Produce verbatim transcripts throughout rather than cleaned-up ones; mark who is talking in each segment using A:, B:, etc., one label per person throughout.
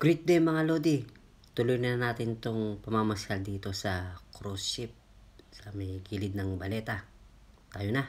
A: Great day mga Lodi. Tuloy na natin tong pamamasyal dito sa cruise ship sa may gilid ng baleta. Tayo na.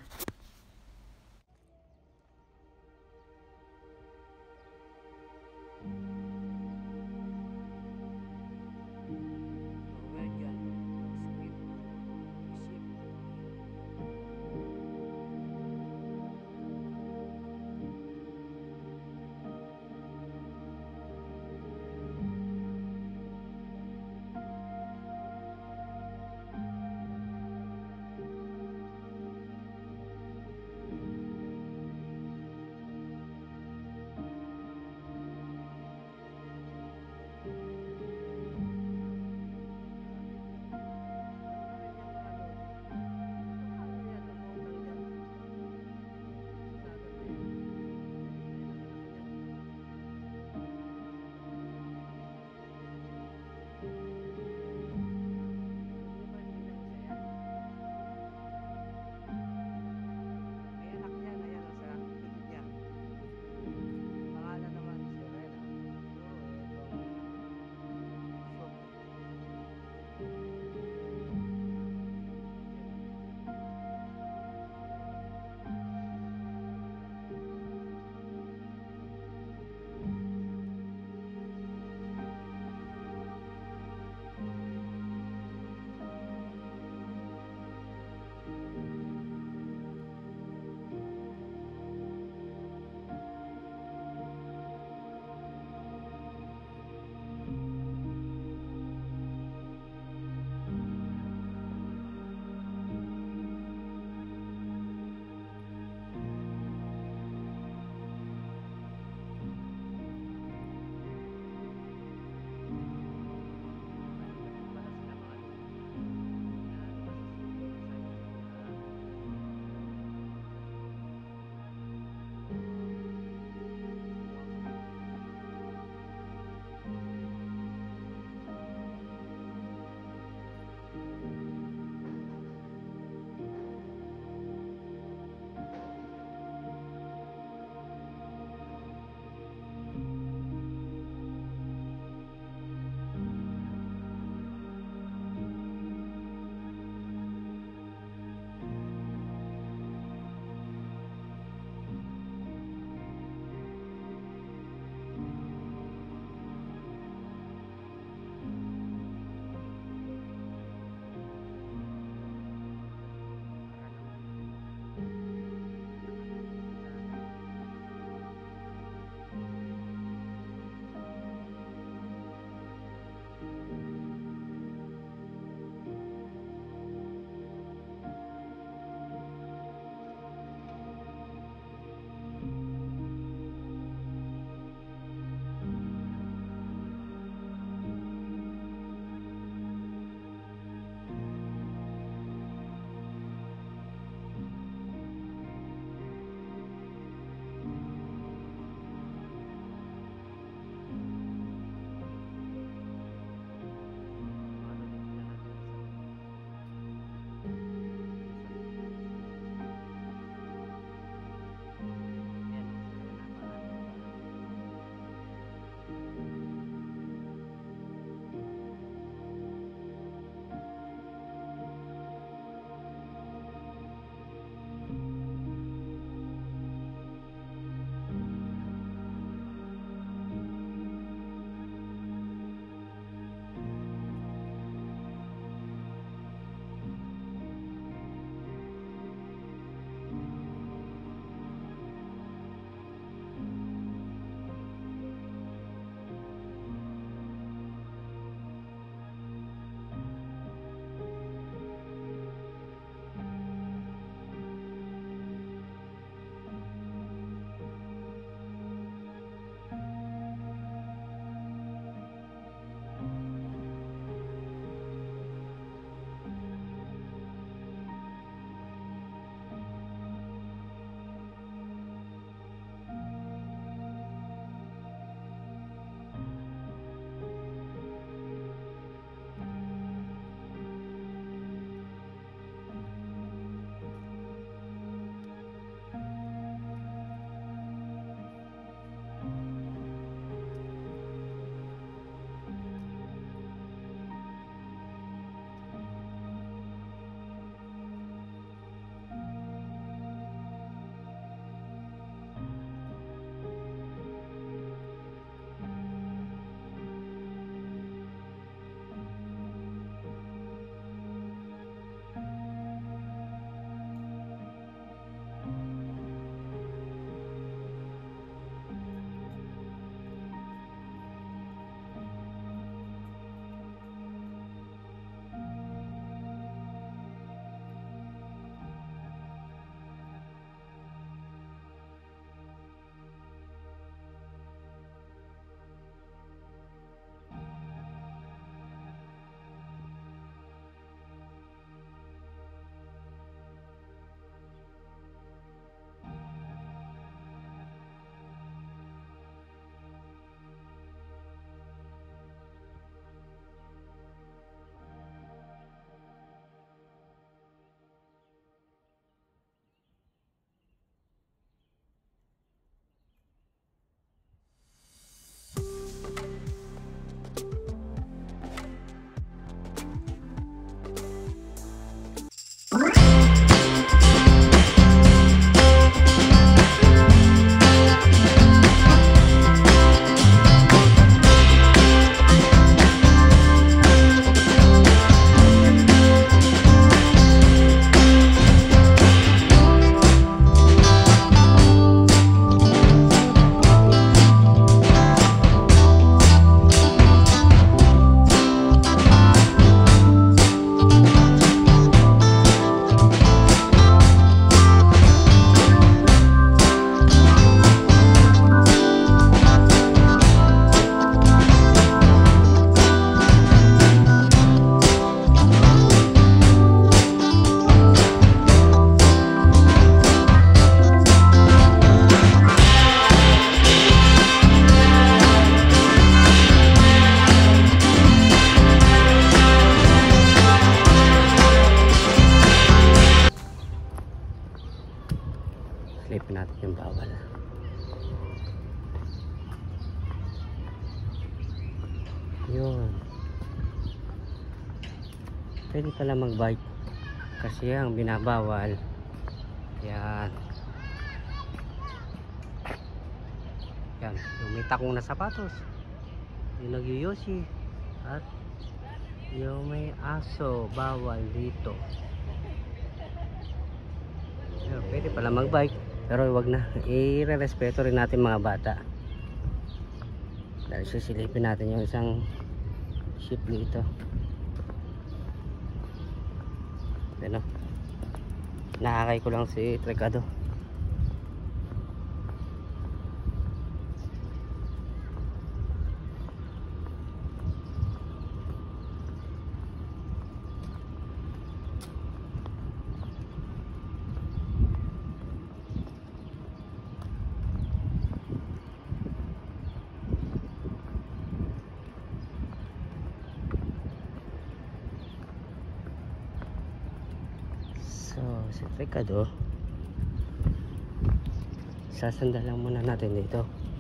A: Yun. Pwede pala mag-bike. Kasi ang binabawal. Yan. Yan. Yung may takong na sapatos. Yung nag-yoyosi. At yung may aso. Bawal dito. Yan. Pwede pala mag-bike. Pero wag na. I-respeto rin natin mga bata. Dahil susilipin natin yung isang ship dito. Ano? Nakakay ko lang si Tricado. So, si Tricado, sasandalan muna natin dito.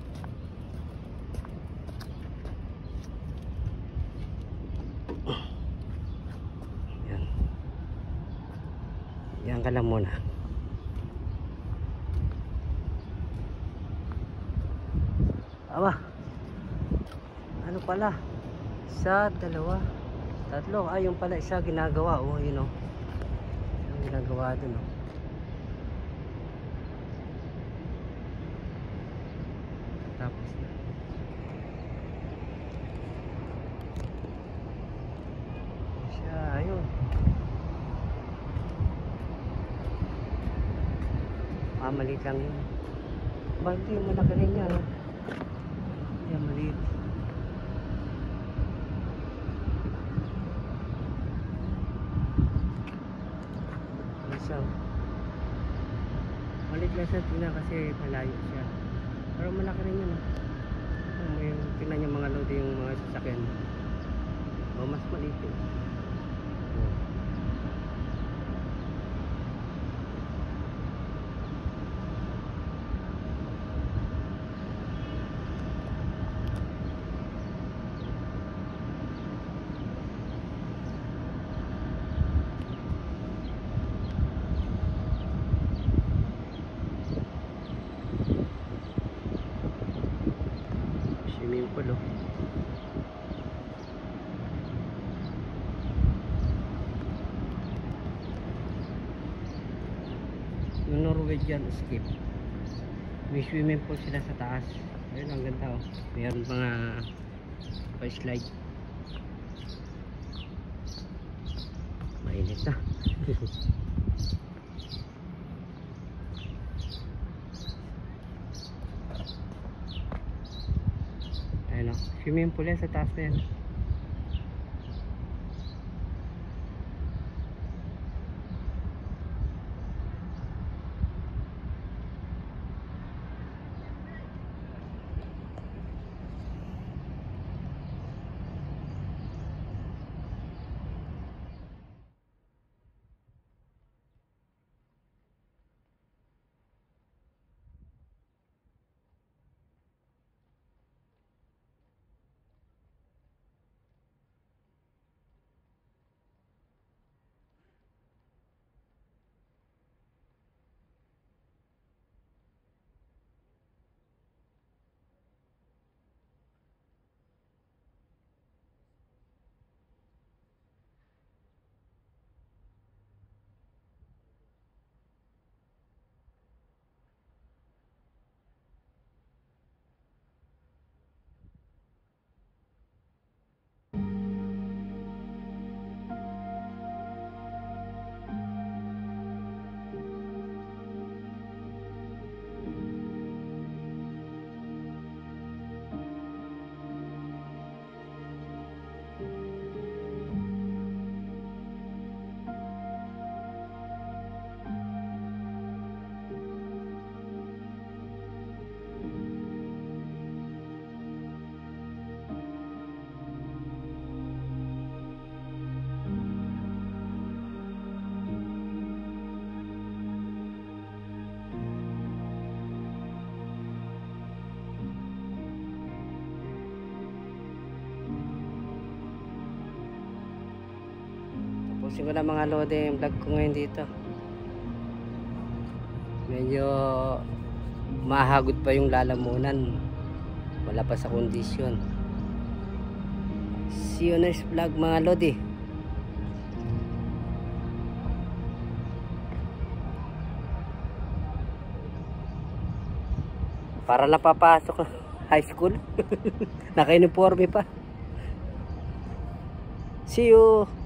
A: Yan. Yan ka lang muna. Aba, ano pala? Isa, dalawa, tatlo. Ay, yung pala isa ginagawa. Oh, yun know. Ginagawa dun, no? Tapos na siya, ayun. Ah, maliit lang yun. Bakit yung malaki rin yan, no? Yan, maliit. So, maliit lang siya tingnan kasi malayo siya. Pero malaki rin yun, oh. May tingnan yung mga load yung mga sasakyan. O, mas maliit yun. Swimming pool, oh. Yung Norwegian skip, may swimming pool sila sa taas. Ayun, ang ganda, oh. Mayroon mga pa-slide. Mainit na. Ayun, oh. Swimming pool yan sa taas na yan. tapusin ko na mga lodi yung vlog ko ngayon dito. Medyo mahagod pa yung lalamunan, wala pa sa kondisyon. See you next vlog mga lodi. Para lang papasok high school. Naka-uniforme pa. See you.